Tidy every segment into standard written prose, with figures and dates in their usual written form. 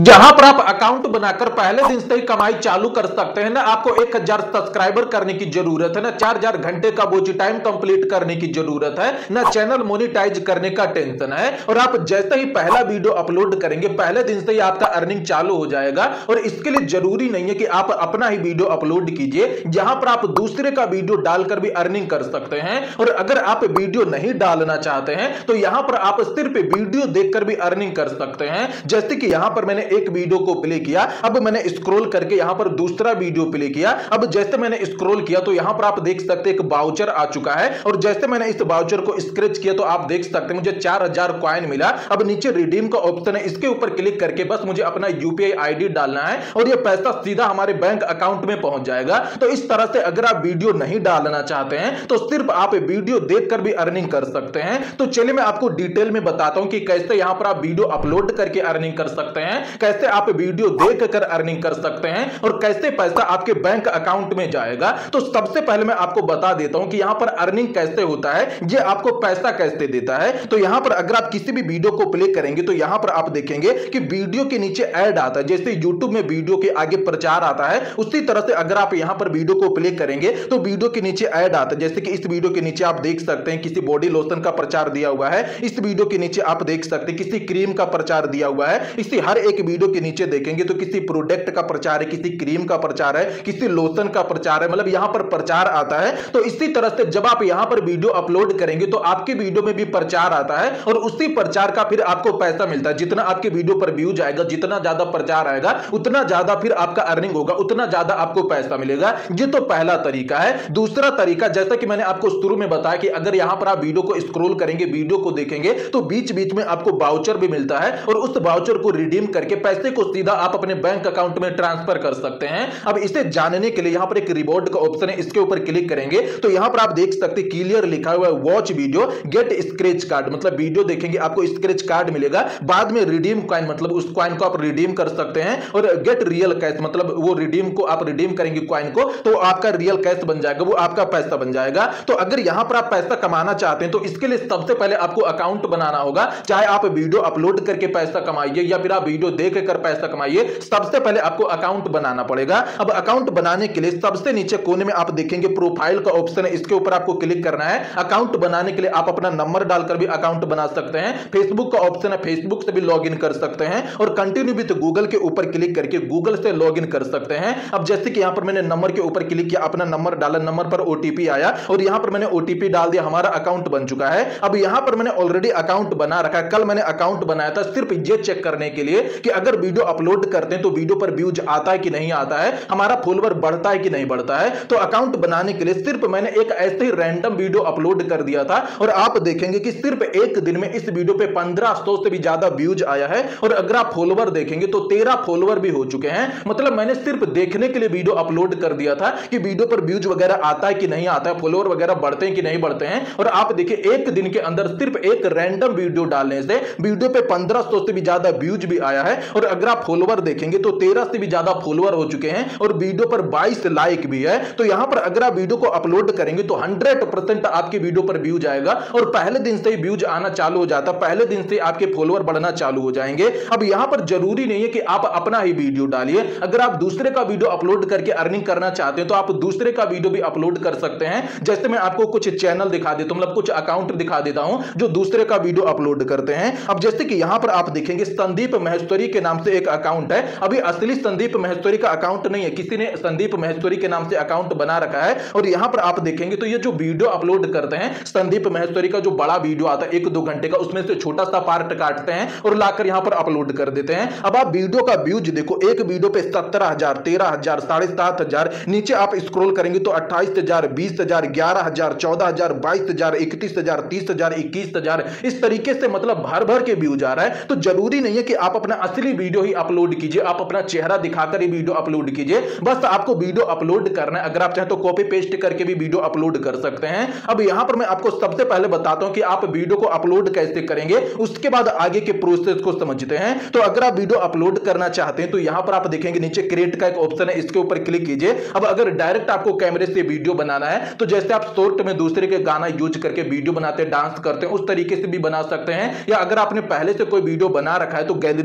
जहां पर आप अकाउंट बनाकर पहले दिन से ही कमाई चालू कर सकते हैं ना। आपको 1000 सब्सक्राइबर करने की जरूरत है ना, 4000 घंटे का वॉच टाइम कंप्लीट करने की जरूरत है ना, चैनल मोनेटाइज करने का टेंशन है। और आप जैसे ही पहला वीडियो अपलोड करेंगे पहले दिन से ही आपका अर्निंग चालू हो जाएगा। और इसके लिए जरूरी नहीं है कि आप अपना ही वीडियो अपलोड कीजिए, जहां पर आप दूसरे का वीडियो डालकर भी अर्निंग कर सकते हैं। और अगर आप वीडियो नहीं डालना चाहते हैं तो यहां पर आप सिर्फ वीडियो देखकर भी अर्निंग कर सकते हैं। जैसे कि यहां पर मैंने एक वीडियो को प्ले किया, अब मैंने स्क्रॉल करके यहां पर दूसरा वीडियो प्ले किया। अब जैसे मैंने स्क्रॉल किया तो यहां पर आप देख सकते हैं एक वाउचर आ चुका है। और जैसे मैंने इस वाउचर को स्क्रैच किया तो आप देख सकते हैं मुझे 4000 कॉइन मिला। अब नीचे रिडीम का ऑप्शन है, इसके ऊपर क्लिक करके बस मुझे अपना यूपीआई आईडी डालना है और यह पैसा सीधा हमारे बैंक अकाउंट में पहुंच जाएगा। तो इस तरह से अगर आप वीडियो नहीं डालना चाहते हैं तो सिर्फ आप वीडियो देखकर भी अर्निंग कर सकते हैं। तो चलिए मैं आपको डिटेल में बताता हूं कि कैसे यहां पर आप वीडियो अपलोड करके अर्निंग कर सकते हैं, कैसे आप वीडियो देखकर अर्निंग कर सकते हैं और कैसे पैसा आपके बैंक अकाउंट में जाएगा। तो सबसे पहले मैं आपको बता देता हूं कि यहां पर अर्निंग कैसे होता है, ये आपको पैसा कैसे देता है। तो यहां पर अगर आप किसी भी वीडियो को प्ले करेंगे तो यहां पर आप देखेंगे कि वीडियो के नीचे ऐड आता है। जैसे यूट्यूब में वीडियो के आगे प्रचार आता है, उसी तरह से अगर आप यहां पर वीडियो को प्ले करेंगे तो वीडियो के नीचे ऐड आता है। जैसे कि इस वीडियो के नीचे आप देख सकते हैं किसी बॉडी लोशन का प्रचार दिया हुआ है, इस वीडियो के नीचे आप देख सकते हैं किसी क्रीम का प्रचार दिया हुआ है। इसी हर एक वीडियो के नीचे देखेंगे तो किसी प्रोडक्ट का प्रचार है, किसी क्रीम का प्रचार है, किसी लोशन का प्रचार है, मतलब यहां पर प्रचार आता है। तो इसी तरह से जब आप यहां पर वीडियो अपलोड करेंगे तो आपके वीडियो में भी प्रचार आता है और उसी प्रचार का फिर आपको पैसा मिलता है। जितना आपके वीडियो पर व्यूज आएगा, जितना ज्यादा प्रचार आएगा, उतना ज्यादा फिर आपका अर्निंग होगा, उतना ज्यादा आपको पैसा मिलेगा। ये तो पहला तरीका है। दूसरा तरीका, जैसा कि मैंने आपको शुरू में बताया कि अगर यहां पर आप वीडियो को स्क्रॉल करेंगे, वीडियो को देखेंगे तो बीच बीच में आपको वाउचर भी मिलता है और उस वाउचर को रिडीम करके पैसे को सीधा आप अपने बैंक अकाउंट में ट्रांसफर कर सकते हैं। अब इसे जानने के लिए यहां पर एक रिवॉर्ड का ऑप्शन है, इसके ऊपर क्लिक करेंगे तो यहां पर आप देख सकते हैं क्लियर लिखा हुआ है watch video get scratch card, मतलब वीडियो देखेंगे आपको स्क्रैच कार्ड मिलेगा। बाद में रिडीम कॉइन, मतलब उस कॉइन को आप रिडीम कर सकते हैं। और गेट रियल कैश, मतलब वो रिडीम को आप रिडीम करेंगे कॉइन को तो आपका रियल कैश बन जाएगा, वो आपका पैसा बन जाएगा। तो अगर यहां पर आप पैसा कमाना चाहते हैं तो इसके लिए सबसे पहले आपको अकाउंट बनाना होगा। चाहे आप वीडियो अपलोड करके पैसा कमाइए या फिर आप वीडियो देख कर पैसा कमाइए, सबसे पहले आपको अकाउंट बनाना पड़ेगा। अब अकाउंट बनाने के लिए सबसे नीचे कोने में आप देखेंगे प्रोफाइल का ऑप्शन है, इसके ऊपर आपको क्लिक करना है। अकाउंट बनाने के लिए आप अपना नंबर डालकर भी अकाउंट बना सकते हैं। फेसबुक का ऑप्शन है, फेसबुक से भी लॉगिन कर सकते हैं और कंटिन्यू विद गूगल के ऊपर क्लिक करके गूगल से लॉगिन कर सकते हैं। अब जैसे कि यहां पर मैंने नंबर के ऊपर क्लिक किया, अपना नंबर डाला, नंबर पर ओटीपी आया और यहां पर मैंने ओटीपी डाल दिया, हमारा अकाउंट बन चुका है। अब यहां पर मैंने ऑलरेडी अकाउंट बना रखा है, कल मैंने अकाउंट बनाया था सिर्फ ये चेक करने के लिए कि अगर वीडियो अपलोड करते हैं तो वीडियो पर व्यूज आता है कि नहीं आता है, हमारा फॉलोवर बढ़ता है कि नहीं बढ़ता है। तो अकाउंट बनाने के लिए सिर्फ मैंने एक ऐसे ही रैंडम वीडियो अपलोड कर दिया था और आप देखेंगे कि सिर्फ एक दिन में इस वीडियो पे 1500 से भी ज्यादा व्यूज आया है। और अगर आप फॉलोवर देखेंगे तो 13 फॉलोवर भी हो चुके हैं। मतलब मैंने सिर्फ देखने के लिए वीडियो अपलोड कर दिया था कि वीडियो पर व्यूज वगैरह आता है कि नहीं आता है, फॉलोवर वगैरह बढ़ते हैं कि नहीं बढ़ते हैं। और आप देखिए एक दिन के अंदर सिर्फ एक रैंडम वीडियो डालने से वीडियो पे 1500 से भी ज्यादा व्यूज भी आया है। और अगर आप फॉलोवर देखेंगे तो 13 से भी ज्यादा फॉलोवर हो चुके हैं और वीडियो पर 22 लाइक भी है। तो यहां पर अगर आप वीडियो को अपलोड करेंगे तो 100% आपकी वीडियो पर व्यूज आएगा और पहले दिन से ही व्यूज आना चालू हो जाता है, पहले दिन से आपके फॉलोवर बढ़ना चालू हो जाएंगे। अब यहां पर जरूरी नहीं है कि आप अपना ही वीडियो डालिए, अगर आप दूसरे का वीडियो अपलोड करके अर्निंग करना चाहते हैं तो आप दूसरे का वीडियो भी अपलोड कर सकते हैं। जैसे मैं आपको कुछ चैनल दिखा देता हूं, मतलब कुछ अकाउंट दिखा देता हूं जो दूसरे का वीडियो अपलोड करते हैं। अब जैसे कि यहां पर आप देखेंगे संदीप महेश्वरी के नाम से एक अकाउंट है, अभी असली संदीप महेश्वरी का अकाउंट नहीं है, किसी ने संदीप महेश्वरी के नाम से अकाउंट बना रखा है। और यहां पर आप देखेंगे तो ये जो वीडियो अपलोड करते हैं संदीप महेश्वरी का जो बड़ा वीडियो आता है 1-2 घंटे का, उसमें से छोटा सा पार्ट काटते हैं और लाकर यहां पर अपलोड कर देते हैं। अब आप वीडियो का व्यूज देखो, एक वीडियो पे 17,000, 13,000, 7,500, नीचे आप स्क्रॉल करेंगे तो 28,000, 20,000, 11,000, 14,000, 22,000, 31,000, 30,000, 21,000, इस तरीके से मतलब भर भर के व्यूज आ रहा है। तो जरूरी नहीं है कि आप अपना असली वीडियो ही अपलोड कीजिए, आप अपना चेहरा दिखाकर ही वीडियो अपलोड कीजिए, बस आपको वीडियो अपलोड करना है। अगर आप चाहें तो कॉपी पेस्ट करके भी वीडियो अपलोड कर सकते हैं। अब यहां पर मैं आपको सबसे पहले बताता हूं कि आप वीडियो को अपलोड कैसे करेंगे, उसके बाद आगे के प्रोसेस को समझते हैं। तो अगर आप वीडियो अपलोड करना चाहते हैं तो यहां पर आप देखेंगे नीचे क्रिएट का एक ऑप्शन है, इसके ऊपर क्लिक कीजिए। अब अगर डायरेक्ट आपको कैमरे से वीडियो बनाना है तो जैसे आप शॉर्ट में दूसरे के गाना यूज करके वीडियो बनाते हैं, डांस करते हैं, उस तरीके से भी बना सकते हैं। या अगर आपने पहले से कोई वीडियो बना रखा है तो गैलरी का ऑप्शन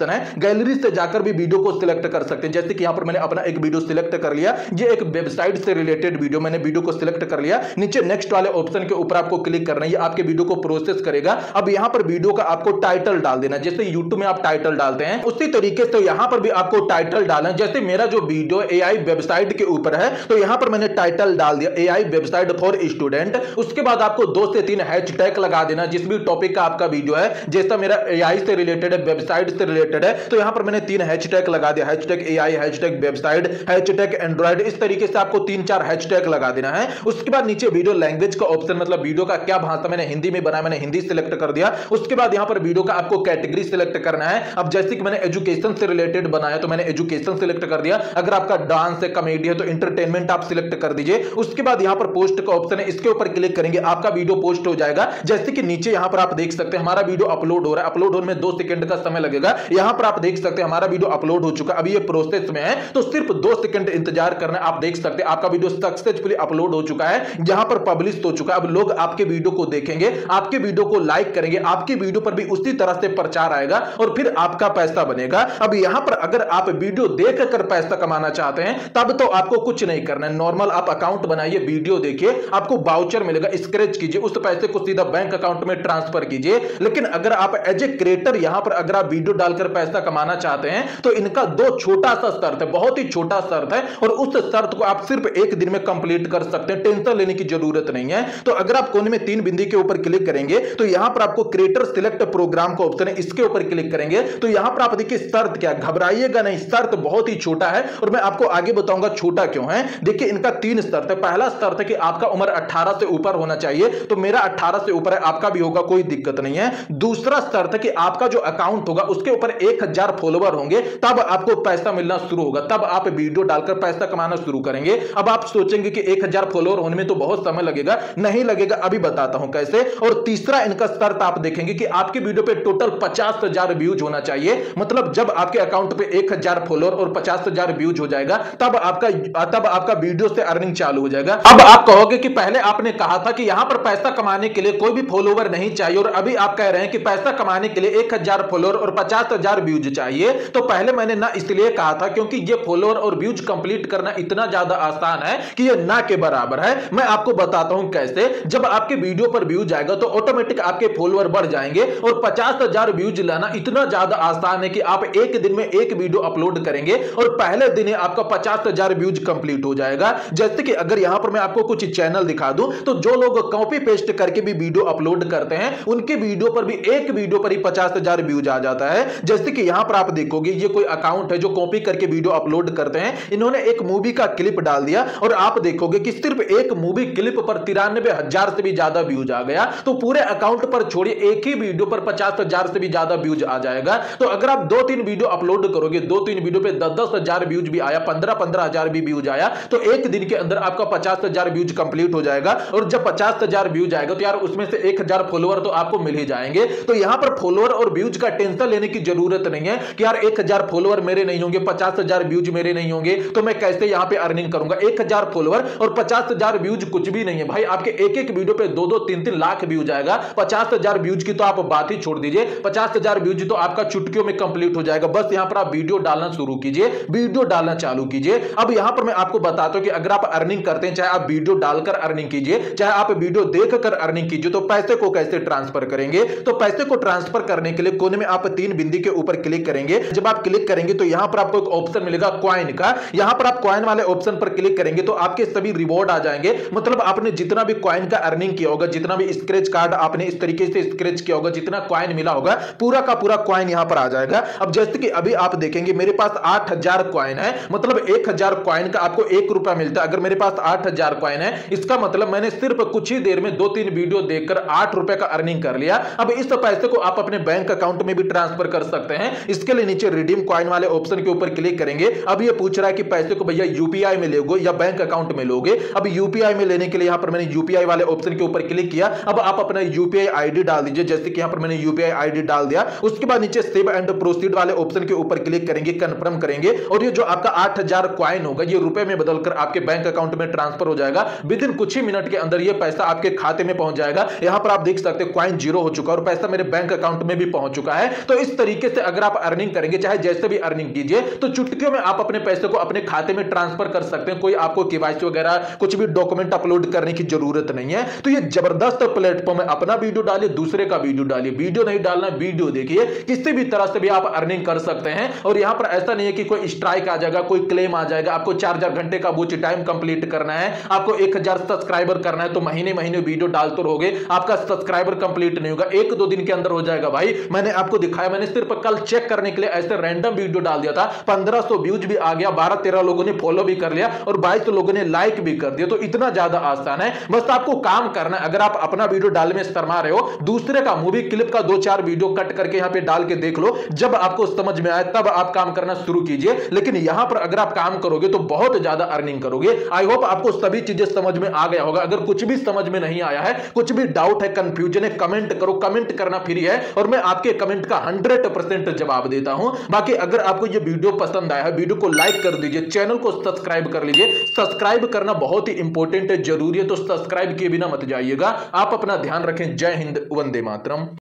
ऑप्शन है, गैलरी से जाकर भी वीडियो को सिलेक्ट कर सकते हैं। जैसे कि यहां पर मैंने अपना एक वीडियो सिलेक्ट कर लिया, ये एक वेबसाइट से रिलेटेड वीडियो, मैंने वीडियो को सिलेक्ट कर लिया। नीचे नेक्स्ट वाले ऑप्शन के ऊपर आपको क्लिक करना है, ये आपके वीडियो को प्रोसेस करेगा। अब यहां पर वीडियो का आपको टाइटल डाल देना, जैसे यूट्यूब में आप टाइटल डालते हैं उसी तरीके से यहां पर भी आपको टाइटल डालना है। जैसे मेरा जो वीडियो एआई वेबसाइट के ऊपर है तो यहां पर मैंने टाइटल डाल दिया एआई वेबसाइट फॉर स्टूडेंट। उसके बाद आपको 2 से 3 हैशटैग लगा देना जिस भी टॉपिक का आपका वीडियो है। जैसा मेरा एआई से रिलेटेड है, वेबसाइट से रिलेटेड है, तो यहां पर मैंने 3 हैशटैग लगा दिया, hashtag AI, hashtag website, hashtag Android. इस तरीके से आपको 3-4 हैशटैग लगा देना है। उसके बाद नीचे वीडियो लैंग्वेज का ऑप्शन, मतलब वीडियो का क्या भाषा, मैंने हिंदी में बनाया, मैंने हिंदी सिलेक्ट कर दिया। उसके बाद यहां पर वीडियो का आपको कैटेगरी सिलेक्ट करना है। अब जैसे कि मैंने एजुकेशन से रिलेटेड बनाया तो मैंने एजुकेशन सिलेक्ट कर दिया। अगर आपका डांस है, कॉमेडी है तो एंटरटेनमेंट आप सिलेक्ट कर दीजिए। उसके बाद यहां पर पोस्ट का ऑप्शन है, इसके ऊपर क्लिक करेंगे आपका वीडियो पोस्ट हो जाएगा। जैसे कि नीचे यहां पर आप देख सकते हैं हमारा वीडियो अपलोड हो रहा है, अपलोड होने में 2 सेकंड का समय लगेगा। यहां पर आप देख सकते हैं हमारा वीडियो अपलोड हो चुका है, अभी ये प्रोसेस में है तो सिर्फ 2 सेकंड इंतजार करना है। आप देख सकते हैं आपका वीडियो सक्सेसफुली अपलोड हो चुका है, यहां पर पब्लिश हो चुका है। अब लोग आपके वीडियो को देखेंगे, आपके वीडियो को लाइक करेंगे, आपके वीडियो पर भी उसी तरह से प्रचार आएगा और फिर आपका पैसा बनेगा। अब यहां पर अगर आप वीडियो देखकर पैसा कमाना चाहते हैं तब तो आपको कुछ नहीं करना है, नॉर्मल आप अकाउंट बनाइए, वीडियो देखिए, आपको वाउचर मिलेगा, स्क्रैच कीजिए, उस पैसे को सीधा बैंक अकाउंट में ट्रांसफर कीजिए। लेकिन अगर आप एज ए क्रिएटर यहां पर अगर आप वीडियो डालकर पैसा कमाना चाहते हैं तो इनका 2 छोटा सा शर्त है, बहुत ही छोटा शर्त है और उस शर्त को आप सिर्फ 1 दिन में कंप्लीट कर सकते हैं, टेंशन लेने की जरूरत नहीं है। तो अगर आप कोने में 3 बिंदी के ऊपर क्लिक करेंगे तो यहां पर आपको क्रिएटर सिलेक्ट प्रोग्राम का ऑप्शन है, इसके ऊपर क्लिक करेंगे तो यहां पर आप देखिए शर्त क्या, घबराइएगा नहीं, शर्त बहुत ही छोटा है और मैं आपको आगे बताऊंगा छोटा क्यों है। देखिए इनका 3 शर्त है। पहला शर्त है कि आपका उम्र 18 से ऊपर होना चाहिए, तो मेरा 18 से ऊपर है, आपका भी होगा, कोई दिक्कत नहीं है। दूसरा शर्त है कि आपका जो अकाउंट होगा उसके ऊपर 1000 फॉलोवर होंगे, तब आपको पैसा मिलना शुरू होगा, तब आप वीडियो डालकर पैसा कमाना शुरू करेंगे। अब आप सोचेंगे कि 1000 फॉलोवर होने में तो बहुत समय लगेगा, नहीं लगेगा, अभी बताता हूं कैसे। और तीसरा इनका शर्त आप देखेंगे कि आपके वीडियो पे टोटल 50,000 व्यूज होना चाहिए, मतलब जब आपके अकाउंट पे 1000 फॉलोवर और 50,000 व्यूज हो जाएगा तब आपका वीडियो से अर्निंग चालू हो जाएगा। अब आप कहोगे कि पहले आपने कहा था कि यहां पर पैसा कमाने के लिए कोई भी फॉलोवर नहीं चाहिए और अभी आप कह रहे हैं कि पैसा कमाने के लिए 1000 फॉलोवर और 50,000 व्यूज चाहिए। तो पहले मैंने ना इसलिए कहा था क्योंकि ये फॉलोवर और व्यूज कंप्लीट करना इतना ज्यादा आसान है कि ये ना के बराबर है। मैं आपको बताता हूं कैसे। जब आपके वीडियो पर व्यूज आएगा तो ऑटोमेटिक आपके फॉलोवर बढ़ जाएंगे और 50,000 व्यूज लाना इतना ज्यादा आसान है कि आप एक दिन में एक वीडियो अपलोड करेंगे और पहले दिन ही आपका 50,000 व्यूज कंप्लीट हो जाएगा। जैसे कि अगर यहां पर मैं आपको कुछ चैनल दिखा दूं तो जो लोग कॉपी पेस्ट करके भी वीडियो अपलोड करते हैं उनके वीडियो पर भी एक वीडियो पर ही 50,000 व्यूज आ जाता है। जैसे कि यहां पर आप देखोगे ये कोई अकाउंट है जो कॉपी करके वीडियो अपलोड करते हैं, इन्होंने एक मूवी का क्लिप डाल दिया और आप देखोगे कि सिर्फ एक मूवी क्लिप पर 93,000 से भी ज्यादा व्यूज आ गया। तो पूरे अकाउंट पर छोड़िए, एक ही वीडियो पर 50,000 से भी ज्यादा व्यूज आ जाएगा। तो अगर आप 2-3 वीडियो अपलोड करोगे, 2-3 वीडियो पे 10,000 व्यूज भी आया, 15,000 भी व्यूज आया, तो एक दिन के अंदर आपका 50,000 व्यूज कंप्लीट हो जाएगा। और जब 50,000 व्यूज आएगा तो यार उसमें से 1000 फॉलोवर तो आपको मिल ही जाएंगे। तो यहां पर फॉलोवर और व्यूज का टेंशन लेने की जरूरत नहीं है कि यार 1000 फॉलोवर मेरे नहीं होंगे, 50,000 व्यूज मेरे नहीं होंगे तो मैं कैसे यहां पे अर्निंग करूंगा। 1000 फॉलोवर और 50,000 व्यूज कुछ भी नहीं है भाई, आपके एक वीडियो पे 2-2, 3-3 लाख व्यूज आएगा। 50,000 व्यूज की तो आप बात ही छोड़ दीजिए, 50,000 व्यूज तो आपका चुटकियों में कंप्लीट हो जाएगा। बस यहां पर आप वीडियो डालना शुरू कीजिए, वीडियो डालना चालू कीजिए। अब यहां पर मैं आपको बताता हूं कि अगर आप अर्निंग करते हैं, चाहे आप वीडियो डालकर अर्निंग कीजिए, चाहे आप वीडियो देखकर अर्निंग कीजिए, तो पैसे को कैसे ट्रांसफर करेंगे। तो पैसे को ट्रांसफर करने के लिए कोने में आप 3 बिंदी के ऊपर क्लिक करेंगे। जब आप क्लिक करेंगे तो यहां पर आपको एक ऑप्शन मिलेगा कॉइन का, यहां पर आप कॉइन वाले ऑप्शन पर क्लिक करेंगे तो आपके सभी रिवॉर्ड आ जाएंगे। मतलब आपने जितना भी कॉइन का अर्निंग किया होगा, जितना भी स्क्रैच कार्ड आपने इस तरीके से स्क्रैच किया होगा, जितना कॉइन मिला होगा, पूरा का पूरा कॉइन यहां पर आ जाएगा। अब जैसे कि अभी आप देखेंगे मेरे पास 8000 कॉइन है, मतलब 1000 कॉइन का आपको 1 रुपया मिलता है। अगर मेरे पास 8000 कॉइन है, इसका मतलब मैंने सिर्फ कुछ ही देर में 2-3 वीडियो देखकर 8 रुपए का अर्निंग कर लिया। अब इस पैसे को आप अपने बैंक अकाउंट में भी ट्रांसफर कर सकते हैं। इसके लिए नीचे रिडीम कॉइन वाले ऑप्शन के ऊपर क्लिक करेंगे। अब ये पूछ रहा है कि पैसे को भैया यूपीआई में लोगे या बैंक अकाउंट में लोगे। अब यूपीआई में लेने के लिए यहां पर मैंने यूपीआई वाले ऑप्शन के ऊपर क्लिक किया। अब आप अपना यूपीआई आईडी डाल दीजिए, जैसे कि यहां पर मैंने यूपीआई आईडी डाल दिया। उसके बाद नीचे सेव एंड प्रोसीड वाले ऑप्शन के ऊपर क्लिक करेंगे, कंफर्म करेंगे और ये जो आपका 8000 कॉइन होगा ये रुपए में बदलकर आपके बैंक अकाउंट में ट्रांसफर हो जाएगा। विद इन कुछ ही मिनट के अंदर ये पैसा आपके खाते में पहुंच जाएगा। यहां पर आप देख सकते हैं कॉइन 0 हो चुका है और पैसा मेरे बैंक अकाउंट में भी पहुंच चुका है। तो इस तरीके से अगर आप अर्निंग करेंगे, चाहे जैसे भी अर्निंग कीजिए, तो चुटकियों में आप अपने पैसे को अपने खाते में ट्रांसफर कर सकते हैं। कोई आपको केवाईसी वगैरह कुछ भी डॉक्यूमेंट अपलोड करने की जरूरत नहीं है। तो ये जबरदस्त प्लेटफॉर्म है। अपना वीडियो डालिए, दूसरे का वीडियो डालिए, वीडियो नहीं डालना, वीडियो देखिए, किसी भी तरह से भी आप अर्निंग कर सकते हैं। और यहां पर ऐसा नहीं है कि कोई स्ट्राइक आ जाएगा, कोई क्लेम आ जाएगा, आपको 4 घंटे का वॉच टाइम कंप्लीट करना है, आपको 1000 सब्सक्राइबर करना है, तो महीने महीने वीडियो डालते रहोगे, आपका सब्सक्राइबर कंप्लीट नहीं होगा, 1-2 दिन के अंदर हो जाएगा। भाई मैंने आपको दिखाया, मैंने सिर्फ कल चेक करने के लिए ऐसे रैंडम वीडियो डाल दिया था, 1500 व्यूज भी आ गया, 12-13 लोगों ने फॉलो भी कर लिया और 22 लोगों ने लाइक भी कर दिया। तो इतना ज्यादा आसान है, बस आपको काम करना है। अगर आप अपना वीडियो डालने में शर्मा रहे हो, दूसरे का मूवी क्लिप का 2-4 वीडियो कट करके यहां पे डाल के देख लो, जब आपको समझ में आए तब आप काम करना शुरू कीजिए। लेकिन यहां पर अगर आप काम करोगे तो बहुत ज्यादा अर्निंग करोगे। आई होप आपको सभी चीजें समझ में आ गया होगा। अगर कुछ भी समझ में नहीं आया है, कुछ भी डाउट है, कंफ्यूजन है, कमेंट करो। कमेंट करना फ्री है और मैं आपके कमेंट का 100% जवाब देता हूं। बाकी अगर आपको यह वीडियो पसंद आया है, वीडियो को लाइक कर दीजिए, चैनल को सब्सक्राइब कर लीजिए। सब्सक्राइब करना बहुत ही इंपॉर्टेंट है, जरूरी है, तो सब्सक्राइब किए बिना मत जाइएगा। आप अपना ध्यान रखें। जय हिंद, वंदे मातरम।